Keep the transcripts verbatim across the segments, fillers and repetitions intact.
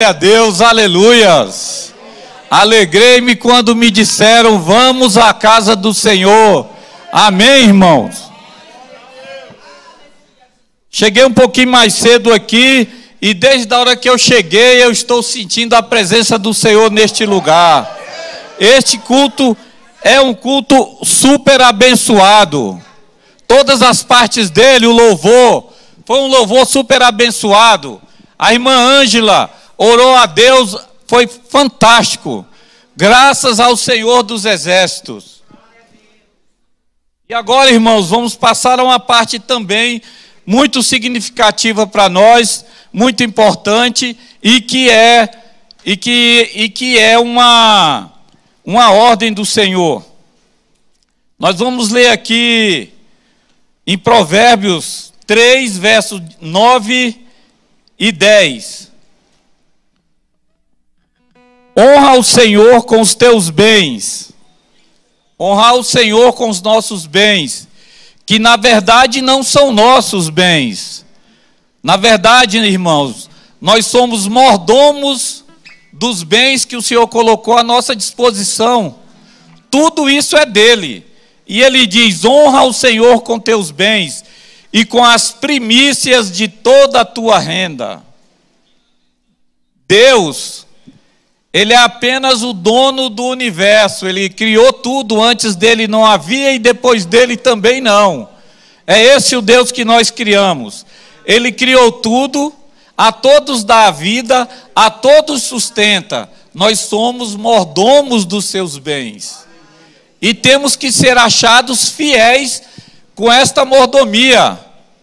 A Deus, aleluias. Alegrei-me quando me disseram: vamos à casa do Senhor. Amém, irmãos? Cheguei um pouquinho mais cedo aqui e desde a hora que eu cheguei eu estou sentindo a presença do Senhor neste lugar. Este culto é um culto super abençoado. Todas as partes dele, o louvor, foi um louvor super abençoado. A irmã Ângela orou a Deus, foi fantástico. Graças ao Senhor dos Exércitos. E agora, irmãos, vamos passar a uma parte também muito significativa para nós, muito importante, e que é, e que, e que é uma, uma ordem do Senhor. Nós vamos ler aqui em Provérbios três, versos nove e dez. Honra o Senhor com os teus bens. Honrar o Senhor com os nossos bens, que na verdade não são nossos bens. Na verdade, irmãos, nós somos mordomos dos bens que o Senhor colocou à nossa disposição. Tudo isso é dele. E ele diz: honra o Senhor com teus bens e com as primícias de toda a tua renda. Deus, ele é apenas o dono do universo. Ele criou tudo, antes dele não havia e depois dele também não. É esse o Deus que nós criamos. Ele criou tudo, a todos dá a vida, a todos sustenta. Nós somos mordomos dos seus bens. E temos que ser achados fiéis com esta mordomia.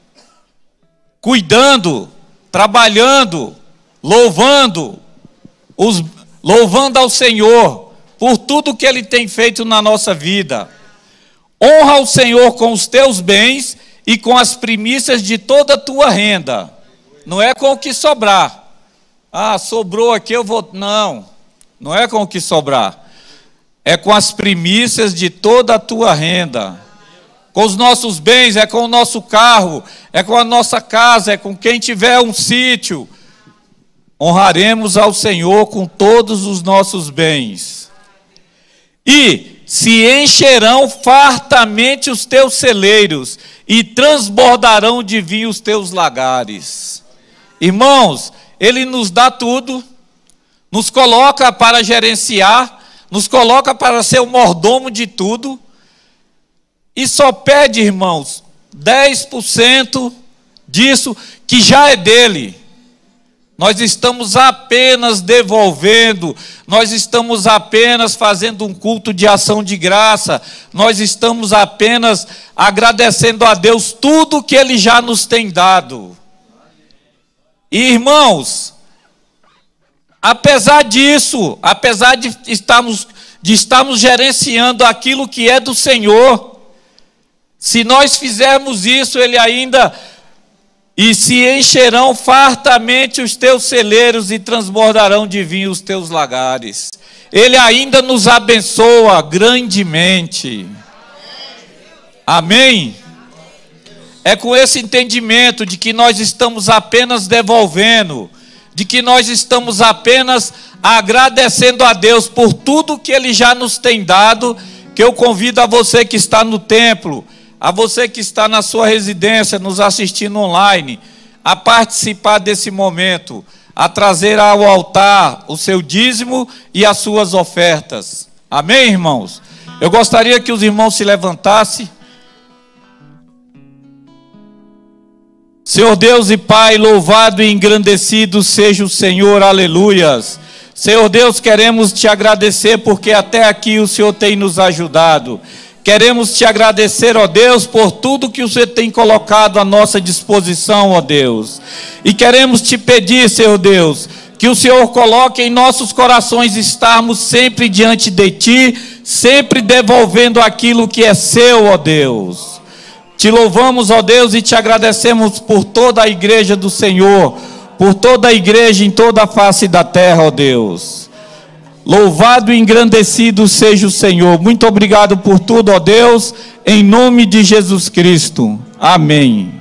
Cuidando, trabalhando, louvando os Louvando ao Senhor por tudo que Ele tem feito na nossa vida. Honra o Senhor com os teus bens e com as primícias de toda a tua renda. Não é com o que sobrar. Ah, sobrou aqui, eu vou... Não, não é com o que sobrar. É com as primícias de toda a tua renda. Com os nossos bens, é com o nosso carro, é com a nossa casa, é com quem tiver um sítio. Honraremos ao Senhor com todos os nossos bens. E se encherão fartamente os teus celeiros, e transbordarão de vinho os teus lagares. Irmãos, Ele nos dá tudo, nos coloca para gerenciar, nos coloca para ser o mordomo de tudo, e só pede, irmãos, dez por cento disso que já é dele. Nós estamos apenas devolvendo, nós estamos apenas fazendo um culto de ação de graça, nós estamos apenas agradecendo a Deus tudo que Ele já nos tem dado. E, irmãos, apesar disso, apesar de estarmos, de estarmos gerenciando aquilo que é do Senhor, se nós fizermos isso, Ele ainda... E se encherão fartamente os teus celeiros e transbordarão de vinho os teus lagares. Ele ainda nos abençoa grandemente. Amém? É com esse entendimento de que nós estamos apenas devolvendo, de que nós estamos apenas agradecendo a Deus por tudo que Ele já nos tem dado, que eu convido a você que está no templo, a você que está na sua residência, nos assistindo online, a participar desse momento, a trazer ao altar o seu dízimo e as suas ofertas. Amém, irmãos? Eu gostaria que os irmãos se levantassem. Senhor Deus e Pai, louvado e engrandecido seja o Senhor, aleluias. Senhor Deus, queremos te agradecer porque até aqui o Senhor tem nos ajudado. Queremos te agradecer, ó Deus, por tudo que o Senhor tem colocado à nossa disposição, ó Deus. E queremos te pedir, Senhor Deus, que o Senhor coloque em nossos corações estarmos sempre diante de Ti, sempre devolvendo aquilo que é seu, ó Deus. Te louvamos, ó Deus, e te agradecemos por toda a igreja do Senhor, por toda a igreja em toda a face da terra, ó Deus. Louvado e engrandecido seja o Senhor. Muito obrigado por tudo, ó Deus, em nome de Jesus Cristo. Amém.